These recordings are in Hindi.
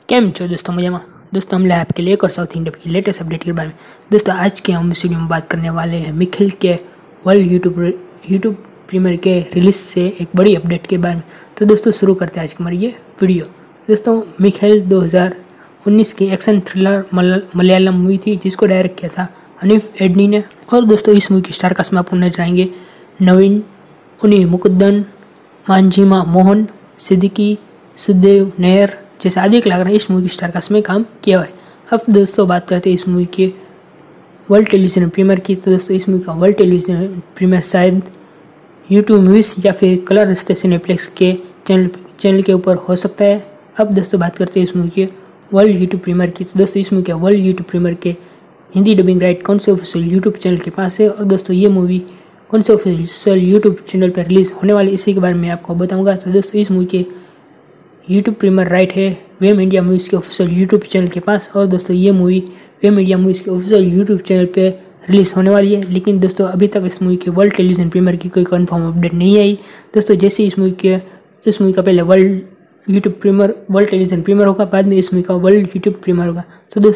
केम छो दोस्तों मजा में। दोस्तों हम लाए आपके लिए एक और साउथ इंडिया की लेटेस्ट अपडेट के बारे में। दोस्तों आज के हम इस वीडियो में बात करने वाले हैं मिखेल के वर्ल्ड यूट्यूब प्रीमियर के रिलीज से एक बड़ी अपडेट के बारे में। तो दोस्तों शुरू करते हैं आज की हमारी ये वीडियो। दोस्तों मिखेल 2019 की एक्शन थ्रिलर मलयालम मूवी थी जिसको डायरेक्ट किया था हनीफ एडनी ने। और दोस्तों इस मूवी के स्टार कास्ट में आपको नजर आएंगे नवीन, उन्नी मुकुंदन, मांझीमा मोहन, सिद्दीकी, सुदेव नायर जैसे आदि कलाकार ने इस मूवी की स्टार कास्ट में काम किया हुआ है। अब दोस्तों बात करते हैं इस मूवी के वर्ल्ड टेलीविजन प्रीमियर की। तो दोस्तों इस मूवी का वर्ल्ड टेलीविजन प्रीमियर शायद यूट्यूब मूवीज या फिर कलर रस्ते सिनेप्लेक्स के चैनल के ऊपर हो सकता है। अब दोस्तों बात करते हैं इस मूवी के वर्ल्ड यूट्यूब प्रीमियर की। तो दोस्तों इस मूवी के वर्ल्ड यूट्यूब प्रीमियर के हिंदी डबिंग राइट कौन से ऑफिशियल यूट्यूब चैनल के पास है और दोस्तों ये मूवी कौन से ऑफिशियल यूट्यूब चैनल पर रिलीज होने वाली इसी के बारे में आपको बताऊंगा। तो दोस्तों इस मूवी के यूट्यूब प्रीमियर राइट है वेम इंडिया मूवीज़ के ऑफिशियल यूट्यूब चैनल के पास और दोस्तों ये मूवी वेम इंडिया मूवीज़ के ऑफिशियल यूट्यूब चैनल पे रिलीज़ होने वाली है। लेकिन दोस्तों अभी तक इस मूवी के वर्ल्ड टेलीविजन प्रीमियर की कोई कंफर्म अपडेट नहीं आई। दोस्तों जैसे इस मूवी का पहले वर्ल्ड टेलीविजन प्रीमियर होगा, बाद में इस मूवी का वर्ल्ड यूट्यूब प्रीमियर होगा।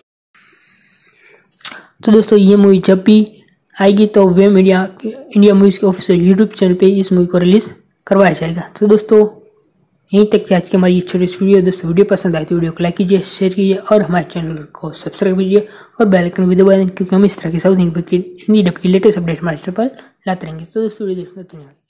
तो दोस्तों ये मूवी जब भी आएगी तो वेम इंडिया मूवीज़ के ऑफिशियल यूट्यूब चैनल पे इस मूवी को रिलीज़ करवाया जाएगा। तो दोस्तों यहीं तक थी आज की हमारी छोटी सी वीडियो। दोस्तों वीडियो पसंद आई तो वीडियो को लाइक कीजिए, शेयर कीजिए और हमारे चैनल को सब्सक्राइब कीजिए और बेल आइकन भी दबा दें क्योंकि हम इस तरह की साउथ हिंदी डब की लेटेस्ट अपडेट हमारे चैनल पर लाते रहेंगे। तो दोस्तों वीडियो देखने धन्यवाद।